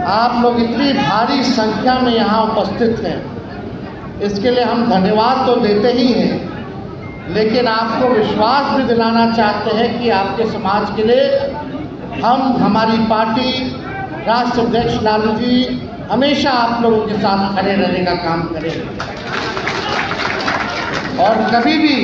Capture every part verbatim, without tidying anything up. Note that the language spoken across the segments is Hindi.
आप लोग इतनी भारी संख्या में यहाँ उपस्थित हैं, इसके लिए हम धन्यवाद तो देते ही हैं, लेकिन आपको विश्वास भी दिलाना चाहते हैं कि आपके समाज के लिए हम, हमारी पार्टी, राष्ट्रीय अध्यक्ष लालू जी हमेशा आप लोगों के साथ खड़े रहने का काम करेंगे और कभी भी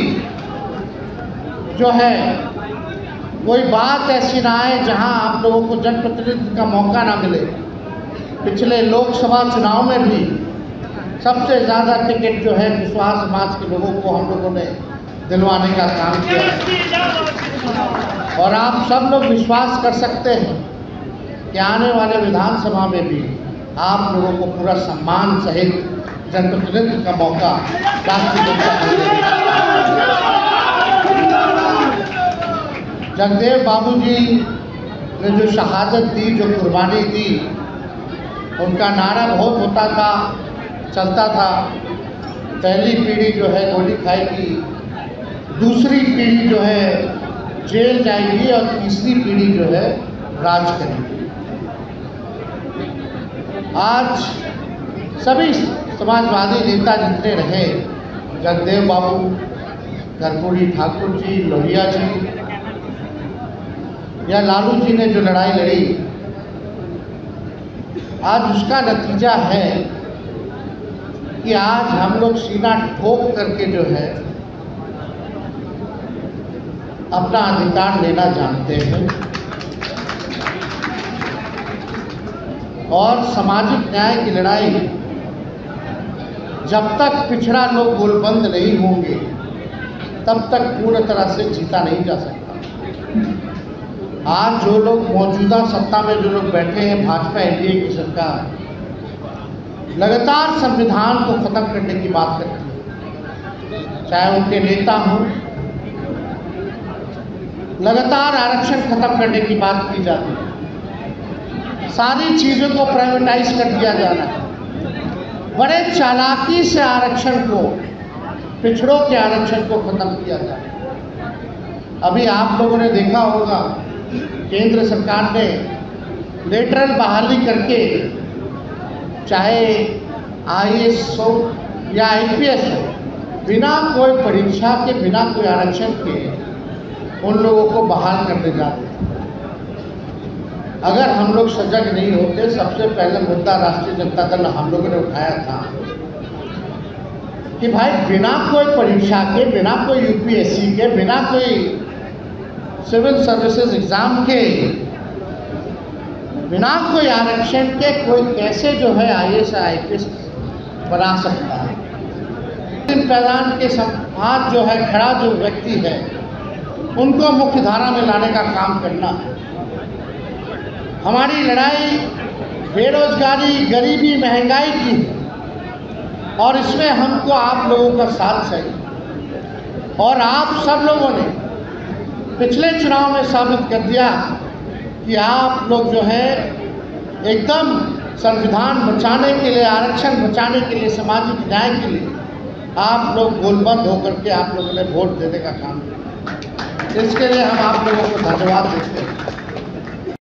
जो है कोई बात ऐसी ना आए जहां आप लोगों को जनप्रतिनिधित्व का मौका ना मिले। पिछले लोकसभा चुनाव में भी सबसे ज़्यादा टिकट जो है कुशवाहा समाज के लोगों को हम लोगों ने दिलवाने का काम किया और आप सब लोग विश्वास कर सकते हैं कि आने वाले विधानसभा में भी आप लोगों को पूरा सम्मान सहित जनप्रतिनिधित्व का मौका राष्ट्रीय जनता देगी। जगदेव बाबू जी ने जो शहादत दी, जो कुर्बानी दी, उनका नारा बहुत होता था, चलता था, पहली पीढ़ी जो है गोली खाएगी, दूसरी पीढ़ी जो है जेल जाएगी और तीसरी पीढ़ी जो है राज करेगी। आज सभी समाजवादी नेता जितने रहे, जगदेव बाबू, कर्पूरी ठाकुर जी, लोहिया जी या लालू जी ने जो लड़ाई लड़ी, आज उसका नतीजा है कि आज हम लोग सीना ठोक करके जो है अपना अधिकार लेना जानते हैं और सामाजिक न्याय की लड़ाई जब तक पिछड़ा लोग गोलबंद नहीं होंगे तब तक पूर्ण तरह से जीता नहीं जा सकता। आज जो लोग मौजूदा सत्ता में जो लोग बैठे हैं, भाजपा एनडीए की सरकार लगातार संविधान को खत्म करने की बात करती है, चाहे उनके नेता हों, लगातार आरक्षण खत्म करने की बात की जाती है, सारी चीज़ों को प्राइवेटाइज कर दिया जा रहा है, बड़े चालाकी से आरक्षण को, पिछड़ों के आरक्षण को खत्म किया जा रहा है। अभी आप लोगों ने देखा होगा केंद्र सरकार ने लेटरल बहाली करके, चाहे आई ए एस हो या आई पी एस हो, बिना कोई परीक्षा के, बिना कोई आरक्षण के उन लोगों को बहाल करने जाते हैं। अगर हम लोग सजग नहीं होते, सबसे पहले मुद्दा राष्ट्रीय जनता दल हम लोगों ने उठाया था कि भाई बिना कोई परीक्षा के, बिना कोई यू पी एस सी के, बिना कोई सिविल सर्विसेज एग्ज़ाम के, बिना कोई आरक्षण के कोई कैसे जो है I A S I P S बना सकता है। प्रधान के साथ जो है खड़ा जो व्यक्ति है, उनको मुख्य धारा में लाने का काम करना है। हमारी लड़ाई बेरोजगारी, गरीबी, महंगाई की है और इसमें हमको आप लोगों का साथ चाहिए और आप सब लोगों ने पिछले चुनाव में साबित कर दिया कि आप लोग जो है एकदम संविधान बचाने के लिए, आरक्षण बचाने के लिए, सामाजिक न्याय के लिए आप लोग गोलबंद होकर के आप लोगों ने वोट देने का काम किया। इसके लिए हम आप लोगों को धन्यवाद देते हैं।